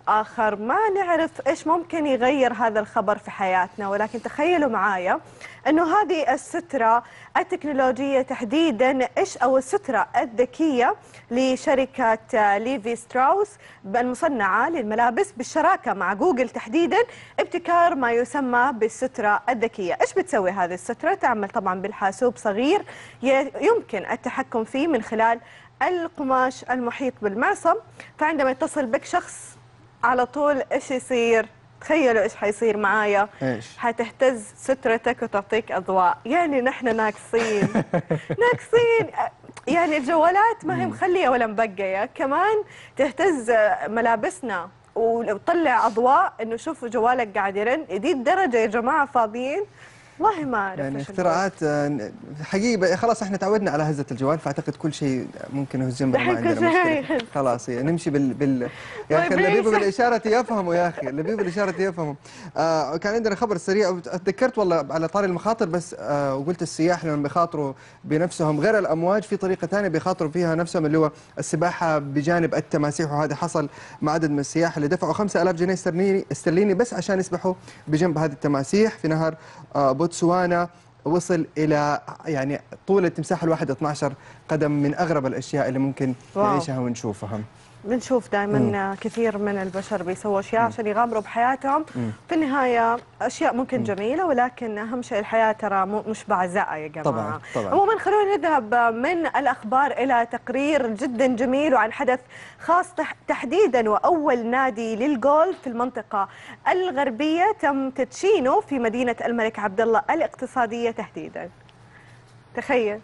آخر ما نعرف إيش ممكن يغير هذا الخبر في حياتنا، ولكن تخيلوا معايا أنه هذه السترة التكنولوجية تحديدا أو السترة الذكية لشركة ليفي ستراوس المصنعة للملابس بالشراكة مع جوجل تحديدا، ابتكار ما يسمى بالسترة الذكية. إيش بتسوي هذه السترة؟ تعمل طبعا بالحاسوب صغير يمكن التحكم فيه من خلال القماش المحيط بالمعصم، فعندما يتصل بك شخص على طول ايش يصير؟ تخيلوا ايش حيصير معايا؟ ايش؟ حتهتز سترتك وتعطيك اضواء، يعني نحن ناقصين ناقصين، يعني الجوالات ما هي مخليه ولا مبقيه، كمان تهتز ملابسنا وتطلع اضواء انه شوفوا جوالك قاعد يرن، دي الدرجه يا جماعه فاضيين؟ والله ما اعرف. يعني اختراعات حقيقة، خلاص احنا تعودنا على هزة الجوال، فاعتقد كل شيء ممكن يهزمنا، ما عندنا مشكلة خلاص نمشي يا اخي اللبيب بالإشارة يفهموا، يا اخي اللبيب بالإشارة يفهموا. كان عندنا خبر سريع، تذكرت والله على طاري المخاطر بس، وقلت السياح لما بيخاطروا بنفسهم غير الأمواج في طريقة ثانية بيخاطروا فيها نفسهم، اللي هو السباحة بجانب التماسيح، وهذا حصل مع عدد من السياح اللي دفعوا 5000 جنيه استرليني بس عشان يسبحوا بجنب هذه التماسيح في نهر بوتسوانا. وصل إلى يعني طول التمساح الواحد 12 قدم، من أغرب الأشياء اللي ممكن نعيشها ونشوفها. بنشوف دائما كثير من البشر بيسووا أشياء عشان يغامروا بحياتهم، في النهاية أشياء ممكن جميلة، ولكن أهم شيء الحياة ترى مش بعزاء يا جماعة. طبعا. عموما خلونا نذهب من الأخبار إلى تقرير جدا جميل وعن حدث خاص تحديدا، وأول نادي للجولف في المنطقة الغربية تم تدشينه في مدينة الملك عبدالله الاقتصادية تحديدا. تخيل.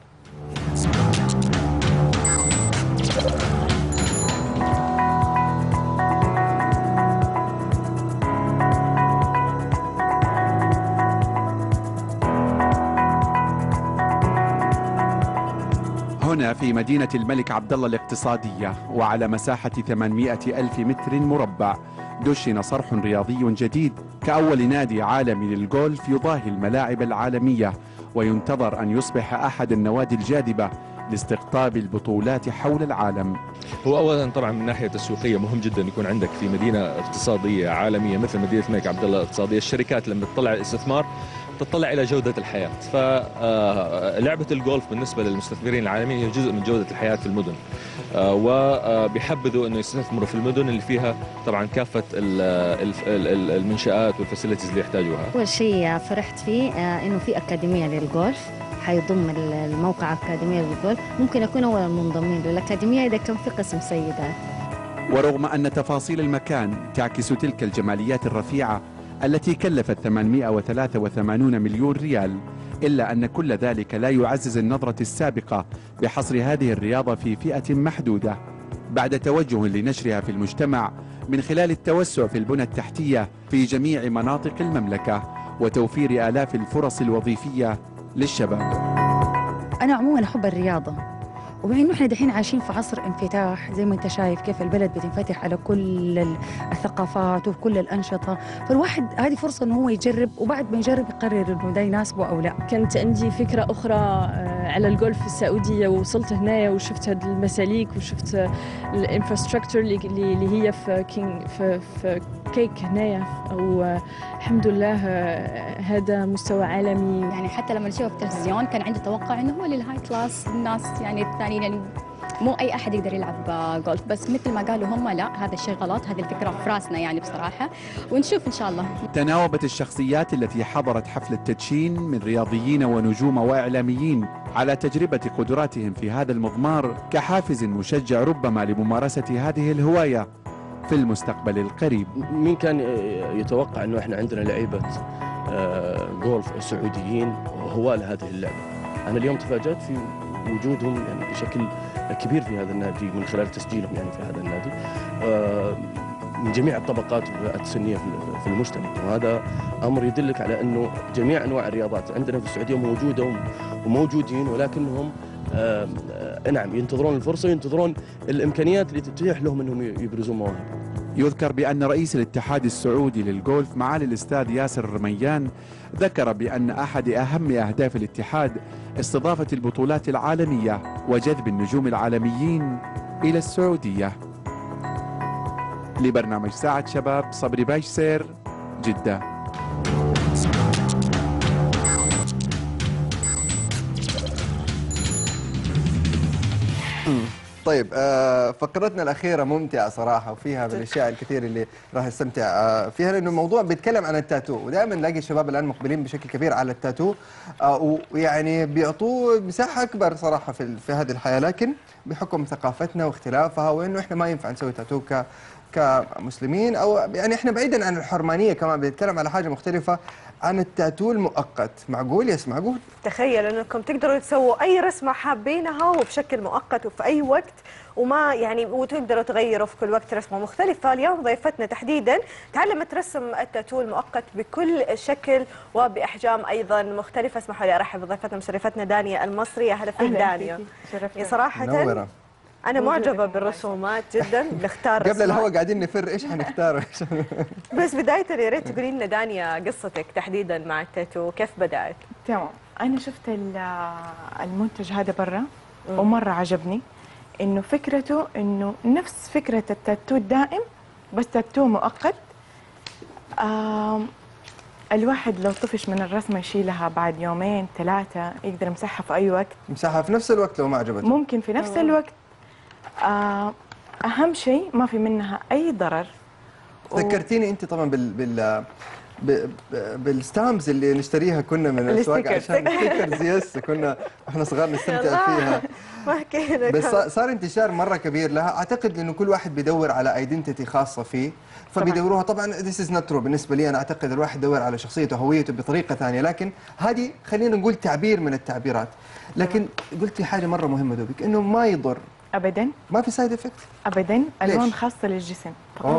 هنا في مدينة الملك عبدالله الاقتصادية وعلى مساحة 800 ألف متر مربع دشن صرح رياضي جديد كأول نادي عالمي للجولف يضاهي الملاعب العالمية، وينتظر أن يصبح أحد النوادي الجاذبة لاستقطاب البطولات حول العالم. هو أولا طبعا من الناحية التسويقية مهم جدا يكون عندك في مدينة اقتصادية عالمية مثل مدينة الملك عبدالله الاقتصادية، الشركات لما تطلع الاستثمار تطلع إلى جودة الحياة، فلعبة الجولف بالنسبة للمستثمرين العالميين هي جزء من جودة الحياة في المدن، وبيحبذوا أنه يستثمروا في المدن اللي فيها طبعا كافة المنشآت والفاسيلتيز اللي يحتاجوها. أول شيء فرحت فيه أنه في أكاديمية للجولف، حيضم الموقع أكاديمية للجولف، ممكن أكون أول المنضمين للأكاديمية إذا كان في قسم سيدات. ورغم أن تفاصيل المكان تعكس تلك الجماليات الرفيعة التي كلفت 883 مليون ريال، إلا أن كل ذلك لا يعزز النظرة السابقة بحصر هذه الرياضة في فئة محدودة، بعد توجه لنشرها في المجتمع من خلال التوسع في البنى التحتية في جميع مناطق المملكة وتوفير آلاف الفرص الوظيفية للشباب. أنا عموما أحب الرياضة، وبما انه احنا دحين عايشين في عصر انفتاح، زي ما انت شايف كيف البلد بتنفتح على كل الثقافات وكل الانشطه، فالواحد هذه فرصه انه هو يجرب، وبعد ما يجرب يقرر انه ده يناسبه او لا. كانت عندي فكره اخرى على الجولف في السعوديه، ووصلت هنايا وشفت هذه المساليك وشفت الانفراستراكشر اللي هي في كيك هنايا، او الحمد لله هذا مستوى عالمي. يعني حتى لما نشوفه في التلفزيون كان عندي توقع انه هو للهاي كلاس الناس، يعني الثانيين، يعني مو اي احد يقدر يلعب جولف، بس مثل ما قالوا هم لا، هذا الشيء غلط، هذه الفكره في راسنا يعني بصراحه، ونشوف ان شاء الله. تناوبت الشخصيات التي حضرت حفل التدشين من رياضيين ونجوم واعلاميين على تجربه قدراتهم في هذا المضمار كحافز مشجع ربما لممارسه هذه الهوايه في المستقبل القريب. مين كان يتوقع انه احنا عندنا لعيبه جولف سعوديين هواة لهذه اللعبه؟ انا اليوم تفاجأت في وجودهم يعني بشكل كبير في هذا النادي من خلال تسجيلهم يعني في هذا النادي من جميع الطبقات والفئات السنيه في المجتمع، وهذا امر يدلك على انه جميع انواع الرياضات عندنا في السعوديه موجوده وموجودين، ولكنهم نعم ينتظرون الفرصه وينتظرون الامكانيات اللي تتيح لهم انهم يبرزون مواهبهم. يذكر بأن رئيس الاتحاد السعودي للجولف معالي الأستاذ ياسر الرميان ذكر بأن أحد أهم أهداف الاتحاد استضافة البطولات العالمية وجذب النجوم العالميين إلى السعودية. لبرنامج ساعة شباب، صبري بايشسير، جدة. طيب فقرتنا الأخيرة ممتعة صراحة، وفيها من الأشياء الكثير اللي راح نستمتع فيها، لأنه الموضوع بيتكلم عن التاتو، ودائما نلاقي الشباب الآن مقبلين بشكل كبير على التاتو، ويعني بيعطوه مساحة أكبر صراحة في هذه الحياة، لكن بحكم ثقافتنا واختلافها، وإنه إحنا ما ينفع نسوي تاتو كمسلمين، أو يعني إحنا بعيدا عن الحرمانية كمان بنتكلم على حاجة مختلفة عن التاتو المؤقت. معقول؟ يس معقول. تخيل انكم تقدروا تسووا اي رسمه حابينها وبشكل مؤقت وفي اي وقت، وما يعني وتقدروا تغيروا في كل وقت رسمه مختلفه. اليوم ضيفتنا تحديدا تعلمت رسم التاتو المؤقت بكل شكل وباحجام ايضا مختلفه. اسمحوا لي ارحب بضيفتنا مشرفتنا دانيا المصري. اهلا فيك دانيا. صراحه منورة. أنا معجبة بالرسومات جدا. نختار قبل الهواء قاعدين نفر إيش حنختار. بس بداية يا ريت تقولي لنا دانيا قصتك تحديدا مع التاتو، كيف بدأت؟ تمام، أنا شفت المنتج هذا برا ومرة عجبني، إنه فكرته إنه نفس فكرة التاتو الدائم بس تاتو مؤقت. الواحد لو طفش من الرسمة يشيلها بعد يومين ثلاثة، يقدر يمسحها في أي وقت. يمسحها في نفس الوقت لو ما عجبته. ممكن في نفس الوقت. أهم شيء ما في منها أي ضرر. ذكرتيني أنت طبعا بالستامز اللي نشتريها كنا من الأسواق عشان ستيكرز. يس كنا احنا صغار نستمتع فيها. بس صار انتشار مرة كبير لها. أعتقد إنه كل واحد بيدور على ايدنتيتي خاصة فيه، فبيدوروها. طبعا this is not true بالنسبة لي. أنا أعتقد الواحد يدور على شخصيته وهويته بطريقة ثانية، لكن هذه خلينا نقول تعبير من التعبيرات. لكن قلتي حاجة مرة مهمة دوبك، إنه ما يضر ابدا، ما في سايد افكت ابدا. الوان خاصه للجسم.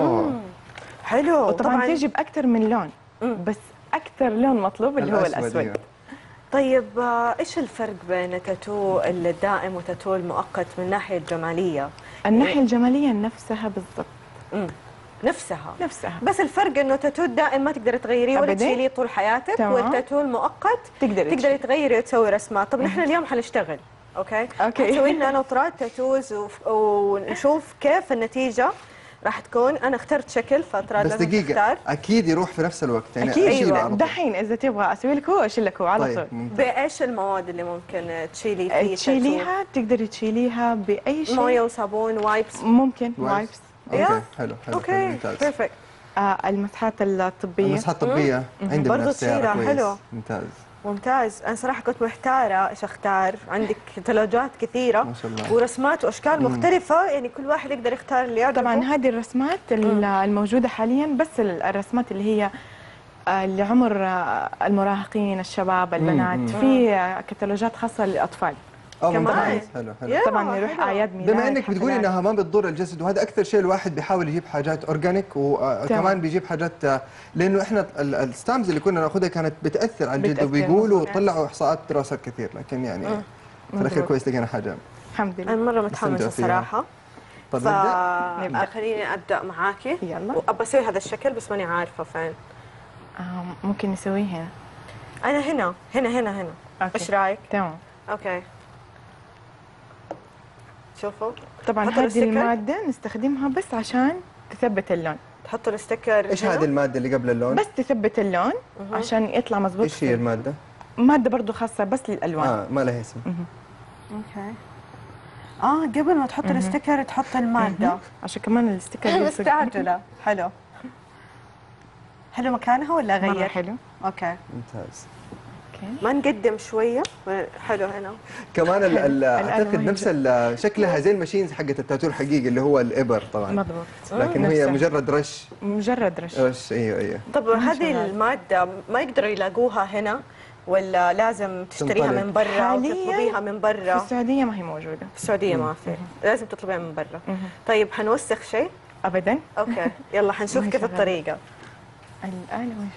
حلو. وطبعا تيجي باكثر من لون، بس اكثر لون مطلوب اللي هو الاسود. طيب ايش الفرق بين التاتو الدائم والتاتو المؤقت من الناحيه الجماليه؟ الناحيه الجماليه نفسها بالضبط. نفسها بس الفرق انه التاتو الدائم ما تقدري تغيريه ولا تشيليه طول حياتك، والتاتو المؤقت تقدري تغيري وتسوي رسمات. طب نحن اليوم حنشتغل اوكي نسوي لنا انا وطراد تاتوز ونشوف كيف النتيجه راح تكون. انا اخترت شكل فطراد بس دقيقه اكيد يروح في نفس الوقت يعني. اكيد ايوه. دحين اذا تبغى اسوي لك هو اشيل لك هو على طول. بايش المواد اللي ممكن تشيلي فيه؟ تشيليها تقدري تشيليها باي شيء. مويه وصابون، وايبس ممكن وايبس. اوكي حلو اوكي بيرفكت. المسحات الطبيه. المسحات الطبيه عندي برضه تشيلها. حلو ممتاز. أنا صراحة كنت محتارة إيش أختار. عندك كتالوجات كثيرة ما شاء الله، ورسمات وأشكال مختلفة، يعني كل واحد يقدر يختار اللي يعجبه. طبعا هذه الرسمات الموجودة حاليا بس الرسمات اللي هي لعمر المراهقين، الشباب، البنات. في كتالوجات خاصة للأطفال كمان. حلو. طبعا يروح اعياد ميلاد. بما انك بتقولي انها ما بتضر الجسد، وهذا اكثر شيء الواحد بيحاول يجيب حاجات اورجانيك، وكمان بيجيب حاجات، لانه احنا الستامز اللي كنا ناخذها كانت بتاثر على الجلد، وبيقولوا طلعوا احصاءات دراسات كثير، لكن يعني في الاخير كويس لقينا حاجه. الحمد لله. انا مره متحمسه صراحه. طيب نبدا. خليني ابدا معاكي. يلا. وابى اسوي هذا الشكل بس ماني عارفه فين. ممكن نسويه هنا. انا هنا. ايش رايك؟ تمام. اوكي. شوفوا طبعا هذه المادة نستخدمها بس عشان تثبت اللون. تحطوا الستيكر. ايش هذه المادة اللي قبل اللون؟ بس تثبت اللون عشان يطلع مضبوط. ايش هي المادة؟ مادة برضو خاصة بس للألوان. ما لها اسم. اوكي. قبل ما تحط الستيكر تحط المادة عشان كمان الستيكر مستعجلة. حلو مكانها ولا أغير؟ مرة حلو. اوكي ممتاز. ما نقدم شويه. حلو هنا كمان اعتقد نفس شكلها زي الماشينز حقت التاتو الحقيقي اللي هو الابر طبعا. مضبوط. لكن هي مجرد رش. ايوه. طب هذه الماده ما يقدروا يلاقوها هنا ولا لازم تشتريها من برا وتطلبيها من برا؟ في السعوديه ما هي موجوده. في السعوديه ما في، لازم تطلبيها من برا. طيب حنوسخ شيء؟ ابدا. اوكي يلا حنشوف كيف الطريقه. الآلة وين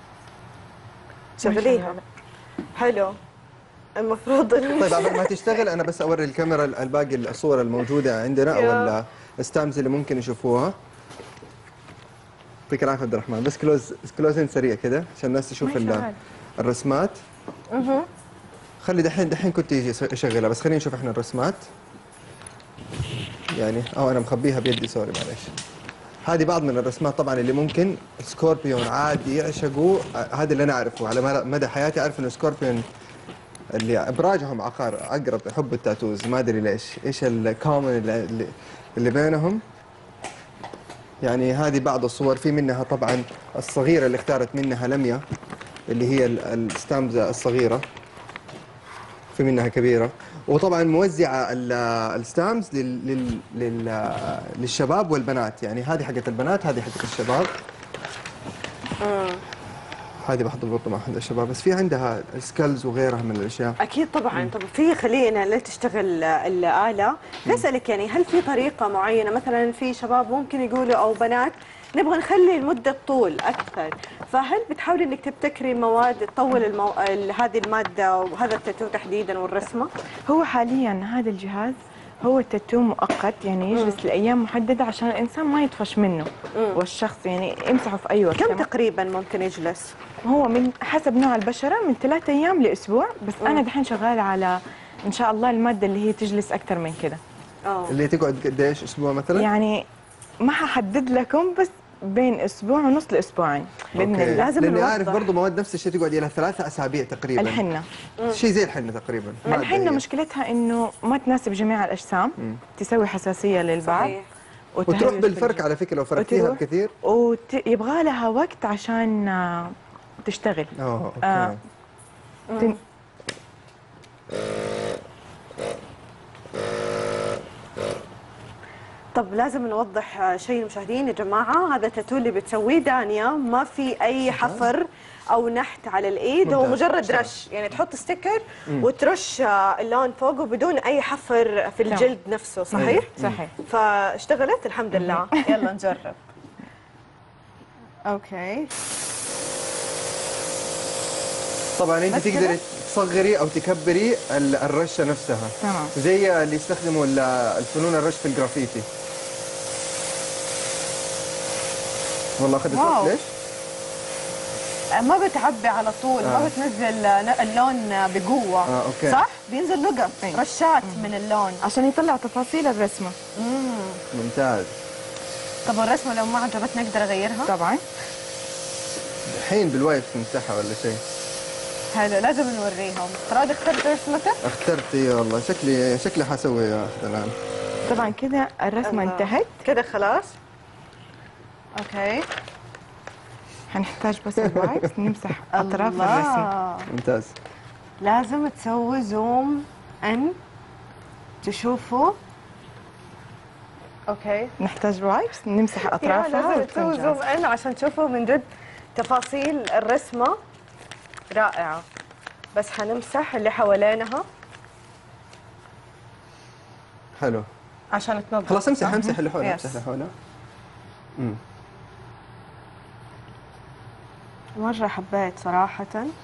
شغليها. حلو. المفروض طيب قبل ما تشتغل انا بس اوري الكاميرا الباقي الصور الموجوده عندنا او الستامز اللي ممكن يشوفوها. يعطيك العافيه عبد الرحمن، بس كلوزين سريع كده عشان الناس تشوف الرسمات. خلي دحين كنت يجي اشغلها، بس خلينا نشوف احنا الرسمات. يعني انا مخبيها بيدي، سوري معلش. هذه بعض من الرسمات طبعا اللي ممكن سكوربيون عادي يعشقوا. هذا اللي انا اعرفه على مدى حياتي، اعرف انه سكوربيون اللي ابراجهم عقرب يحبوا التاتوز، ما ادري ليش، ايش الكومن اللي بينهم. يعني هذه بعض الصور، في منها طبعا الصغيره اللي اختارت منها لميا اللي هي الستامزه الصغيره، في منها كبيره، وطبعا موزعه الستامز للشباب والبنات، يعني هذه حقت البنات هذه حقت الشباب. هذه بحضر برضه مع حد الشباب، بس في عندها سكلز وغيرها من الاشياء. اكيد طبعا. طب خلينا لا تشتغل الاله، نسالك يعني هل في طريقه معينه؟ مثلا في شباب ممكن يقولوا او بنات نبغى نخلي المده طول اكثر، فهل بتحاولي انك تبتكري مواد تطول هذه الماده وهذا التاتو تحديدا والرسمه؟ هو حاليا هذا الجهاز هو التاتو مؤقت، يعني يجلس لايام محدده عشان الانسان ما يطفش منه والشخص يعني يمسحه في اي وقت. كم تقريبا ممكن يجلس؟ هو من حسب نوع البشره من 3 ايام لاسبوع، بس انا دحين شغاله على ان شاء الله الماده اللي هي تجلس اكثر من كده. اللي تقعد قديش، اسبوع مثلا؟ يعني ما ححدد لكم، بس بين اسبوع ونص لاسبوعين باذن الله. لازم لاني اعرف برضه مواد نفس الشيء تقعد الى 3 اسابيع تقريبا. الحنه شيء زي الحنه تقريبا. الحنه مشكلتها انه ما تناسب جميع الاجسام، تسوي حساسيه للبعض وتروح بالفرك على فكره لو فركتيها بكثير، ويبغى لها وقت عشان تشتغل. اوكي. طب لازم نوضح شيء للمشاهدين يا جماعه، هذا التاتو اللي بتسويه دانيا ما في اي حفر او نحت على الايد، هو مجرد رش، يعني تحط ستيكر وترش اللون فوقه بدون اي حفر في الجلد نفسه. صحيح؟ صحيح. فاشتغلت الحمد لله. يلا نجرب. اوكي. طبعا انت تقدري تصغري او تكبري الرشه نفسها. تمام. زي اللي يستخدموا الفنون الرش في الجرافيتي. والله اخذت وقت ليش؟ ما بتعبي على طول، ما بتنزل اللون بقوه. أوكي. صح؟ بينزل نقط رشات من اللون عشان يطلع تفاصيل الرسمه. ممتاز. طب الرسمه لو ما عجبتني اقدر اغيرها؟ طبعا. الحين بالوايبس نمسحها ولا شيء؟ هذا لازم نوريهم. راد اخترت رسمتك؟ اخترت والله، شكلي حسوي الان. طبعا كده الرسمه انتهت. كده خلاص. اوكي. هنحتاج بس الوايبس نمسح اطراف الرسمه. ممتاز. لازم تسوي زوم ان تشوفوا. اوكي. نحتاج وايبس نمسح اطرافها. لازم تسوي زوم ان عشان تشوفوا من جد تفاصيل الرسمه رائعه. بس حنمسح اللي حوالينها. حلو. عشان تنظف. خلاص امسح اللي حولها، امسح اللي حولها. مرة حبيت صراحة.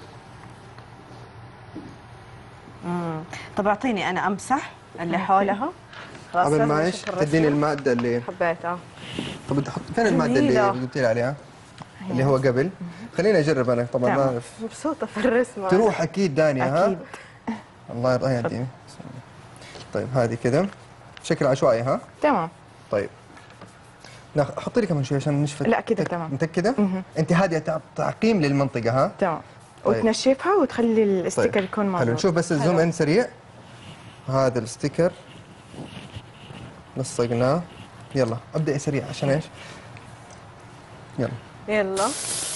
طب اعطيني انا امسح اللي حولها. خلاص قبل ما ايش تديني المادة اللي حبيتها. طب فين المادة اللي قلت لي عليها؟ اللي هو قبل. خليني اجرب انا طبعا ما اعرف. مبسوطة في الرسمة. تروح اكيد دانيا. ها؟ اكيد. الله يهديني. طيب هذه كذا بشكل عشوائي. ها؟ تمام. طيب حطي لي كمان شوي عشان نشفت. لا كده تمام. متأكدة؟ انت هذه تعقيم للمنطقة. ها؟ تمام. وتنشفها وتخلي الستيكر يكون موجود. حلو. نشوف بس الزوم ان سريع. هذا الستيكر لصقناه. يلا ابدأي سريع عشان ايش؟ يلا.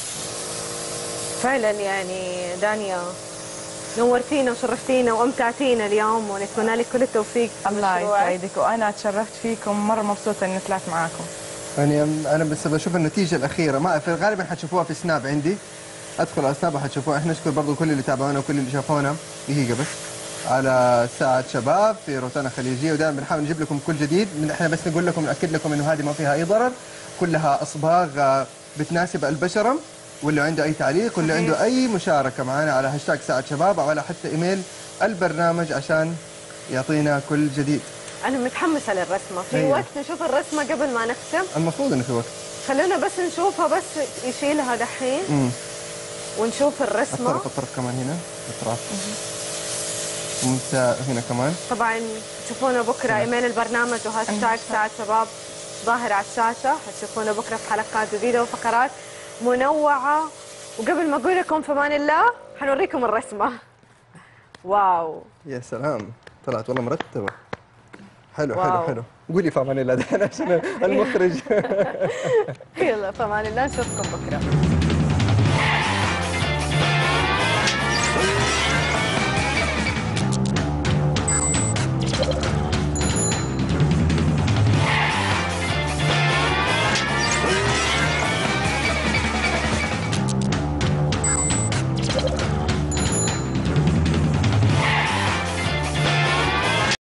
فعلا يعني دانيا نورتينا وشرفتينا وامتعتينا اليوم، ونتمنى لك كل التوفيق. الله يسعدك، وانا تشرفت فيكم، مره مبسوطه اني طلعت معاكم. يعني انا بس بشوف النتيجه الاخيره، ما غالبا حتشوفوها في سناب عندي. ادخل على سناب حتشوفوها. احنا نشكر برضو كل اللي تابعونا وكل اللي شافونا. دقيقه بس على ساعه شباب في روتانا خليجيه، ودائما بنحاول نجيب لكم كل جديد. احنا بس نقول لكم ناكد لكم انه هذه ما فيها اي ضرر، كلها اصباغ بتناسب البشره. واللي عنده اي تعليق واللي عنده اي مشاركه معنا على هاشتاج ساعه شباب او على حتى ايميل البرنامج عشان يعطينا كل جديد. انا متحمسه للرسمه. في وقت نشوف الرسمه قبل ما نختم؟ المفروض انه في وقت. خلونا بس نشوفها، بس يشيلها دحين ونشوف الرسمه. الطرف كمان هنا الاطراف. هنا كمان. طبعا تشوفونا بكره ايميل البرنامج وهاشتاج ساعه شباب. ظاهر على الشاشة. حتشوفونا بكرة في حلقات جديدة وفقرات منوعة. وقبل ما أقول لكم في أمان الله حنوريكم الرسمة. واو يا سلام، طلعت والله مرتبة. حلو واو. حلو حلو. قولي في أمان الله ده عشان المخرج. يلا في أمان الله، نشوفكم بكرة.